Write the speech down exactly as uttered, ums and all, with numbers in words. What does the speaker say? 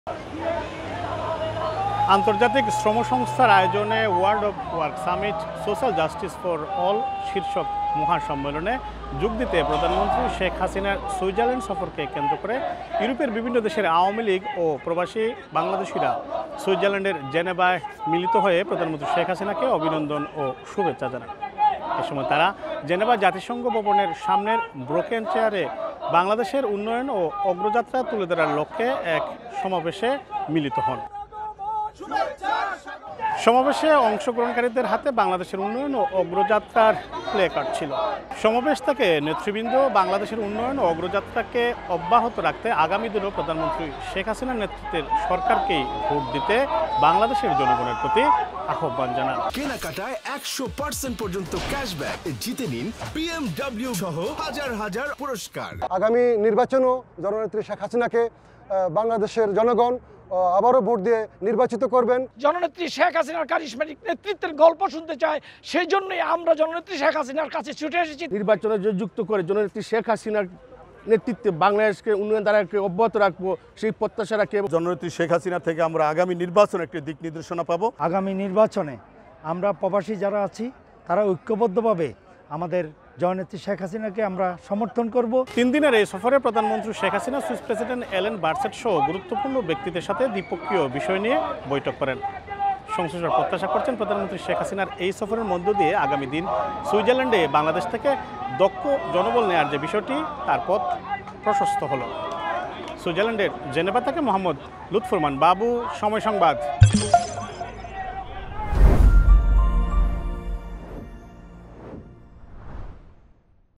আন্তর্জাতিক শ্রম সংস্থার আয়োজনে world of work summit social justice for all শীর্ষক মহাসম্মেলনে যোগ দিতে প্রধানমন্ত্রী শেখ হাসিনার সুইজারল্যান্ড সফরকে কেন্দ্র করে ইউরোপের বিভিন্ন দেশের আওয়ামী লীগ ও প্রবাসী বাংলাদেশিরা সুইজারল্যান্ডের জেনেভায় মিলিত হয়ে প্রধানমন্ত্রী শেখ হাসিনাকে অভিনন্দন ও শুভেচ্ছা জানান। এ সময় তারা জেনেভা জাতিসংঘ ভবনের সামনের ব্রোকেন চেয়ারে বাংলাদেশের উন্নয়ন ও অগ্রযাত্রা তুলে ধরার লক্ষ্যে এক সমাবেশে মিলিত হন। সমাবেশে অংশগ্রহণকারীদের হাতে বাংলাদেশের উন্নয়ন ও অগ্রযাত্রার প্লে কার্ড ছিল। সমাবেশ থেকে নেতৃবৃন্দ বাংলাদেশের উন্নয়ন ও অগ্রযাত্রাকে অব্যাহত রাখতে আগামী দিনেও প্রধানমন্ত্রী শেখ হাসিনার নেতৃত্বের সরকারকেই ভোট দিতে বাংলাদেশের জনগণের প্রতি আহ্বান জানান। কেনাকাটায় একশো পার্সেন্ট পর্যন্ত ক্যাশব্যাক জিতে নিন বিএমডব্লিউ সহ হাজার হাজার পুরস্কার। আগামী নির্বাচনও জননেত্রী শেখ হাসিনাকে বাংলাদেশের জনগণ আবারও ভোট দিয়ে নির্বাচিত করবেন। জননেত্রী শেখ হাসিনার কারিশমাটিক নেতৃত্বের গল্প শুনতে চাই, সেই জন্যই আমরা জননেত্রী শেখ হাসিনার কাছে ছুটে এসেছি। নির্বাচনে যুক্ত করে জননেত্রী শেখ হাসিনার নেতৃত্বে বাংলাদেশকে উন্নয়ন ধারাকে অব্যাহত রাখবো, সেই প্রত্যাশা রাখে জননেত্রী শেখ হাসিনা থেকে আমরা আগামী নির্বাচনে একটি দিক নির্দেশনা পাবো। আগামী নির্বাচনে আমরা প্রবাসী যারা আছি তারা ঐক্যবদ্ধভাবে আমাদের জননেত্রী শেখ হাসিনাকে আমরা সমর্থন করব। তিন দিনের এই সফরে প্রধানমন্ত্রী শেখ হাসিনা সুইস প্রেসিডেন্ট এলেন বার্সেট সহ গুরুত্বপূর্ণ ব্যক্তিদের সাথে দ্বিপক্ষীয় বিষয় নিয়ে বৈঠক করেন। সংশ্লিষ্টরা প্রত্যাশা করছেন প্রধানমন্ত্রী শেখ হাসিনার এই সফরের মধ্য দিয়ে আগামী দিন সুইজারল্যান্ডে বাংলাদেশ থেকে দক্ষ জনবল নেয়ার যে বিষয়টি তার পথ প্রশস্ত হলো। সুইজারল্যান্ডের জেনেভা থেকে মোহাম্মদ লুৎফুরমান বাবু, সময় সংবাদ।